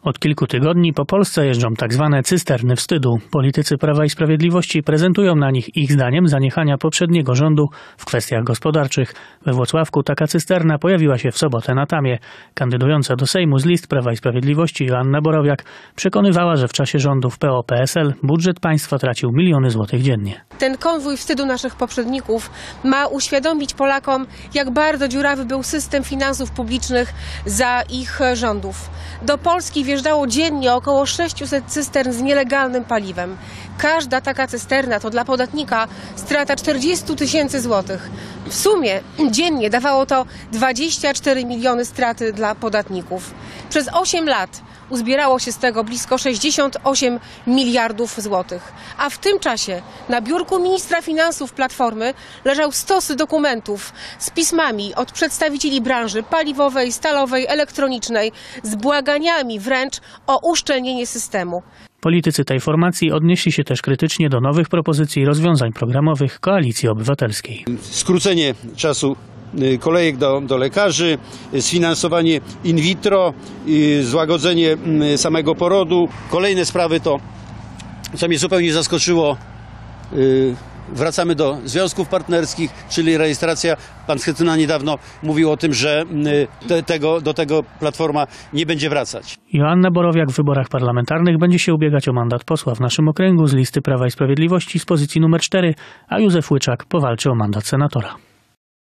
Od kilku tygodni po Polsce jeżdżą tak zwane cysterny wstydu. Politycy Prawa i Sprawiedliwości prezentują na nich ich zdaniem zaniechania poprzedniego rządu w kwestiach gospodarczych. We Włocławku taka cysterna pojawiła się w sobotę na Tamie. Kandydująca do Sejmu z list Prawa i Sprawiedliwości Joanna Borowiak przekonywała, że w czasie rządów PO-PSL budżet państwa tracił miliony złotych dziennie. Ten konwój wstydu naszych poprzedników ma uświadomić Polakom, jak bardzo dziurawy był system finansów publicznych za ich rządów. Do Polski wjeżdżało dziennie około 600 cystern z nielegalnym paliwem. Każda taka cysterna to dla podatnika strata 40 000 złotych. W sumie dziennie dawało to 24 miliony straty dla podatników. Przez 8 lat uzbierało się z tego blisko 68 miliardów złotych. A w tym czasie na biurku ministra finansów Platformy leżał stosy dokumentów z pismami od przedstawicieli branży paliwowej, stalowej, elektronicznej, z błaganiami wręcz o uszczelnienie systemu. Politycy tej formacji odnieśli się też krytycznie do nowych propozycji rozwiązań programowych Koalicji Obywatelskiej. Skrócenie czasu kolejek do lekarzy, sfinansowanie in vitro, złagodzenie samego porodu. Kolejne sprawy to, co mnie zupełnie zaskoczyło, wracamy do związków partnerskich, czyli rejestracja. Pan Schetyna niedawno mówił o tym, że do tego Platforma nie będzie wracać. Joanna Borowiak w wyborach parlamentarnych będzie się ubiegać o mandat posła w naszym okręgu z listy Prawa i Sprawiedliwości z pozycji numer 4, a Józef Łyczak powalczy o mandat senatora.